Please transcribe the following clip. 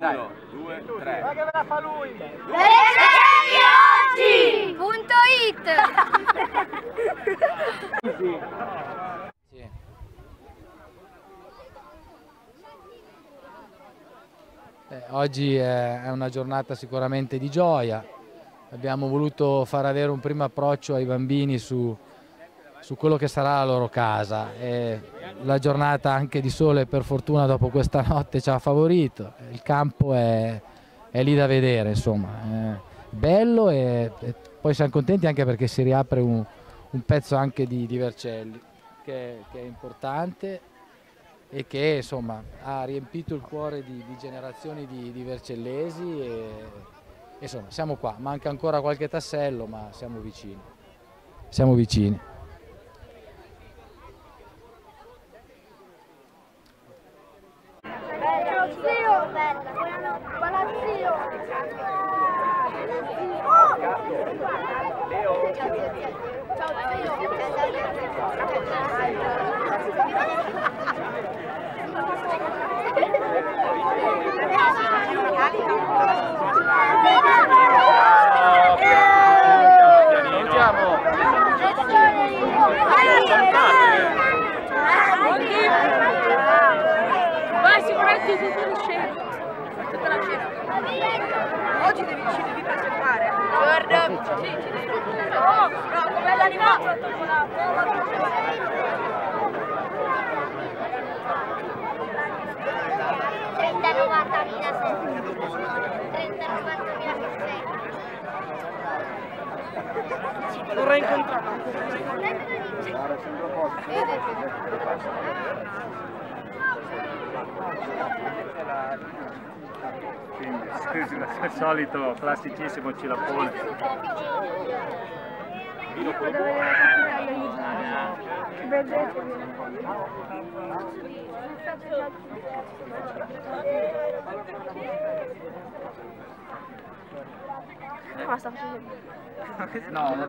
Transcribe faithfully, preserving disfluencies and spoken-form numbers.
Uno, due, tre. Guarda che ve la fa lui! oggi! Punto it! Sì. Eh, oggi è una giornata sicuramente di gioia. Abbiamo voluto far avere un primo approccio ai bambini su, su quello che sarà la loro casa. E la giornata anche di sole, per fortuna, dopo questa notte ci ha favorito. Il campo è, è lì da vedere, insomma, è bello e, e poi siamo contenti anche perché si riapre un, un pezzo anche di, di Vercelli che, che è importante e che insomma ha riempito il cuore di, di generazioni di, di vercellesi e, e insomma siamo qua, manca ancora qualche tassello ma siamo vicini, siamo vicini. Ciao zio! Buona zio! Ciao Vai, sicuramente tutto lo scelto. Tutta la scelta. Oggi devi, ci devi preservare. Guarda. No, no, come l'animato. trenta novantamila trenta novantamila Vorrei incontrarlo. Quindi, il solito classicissimo cilapone. Basta, faccio No,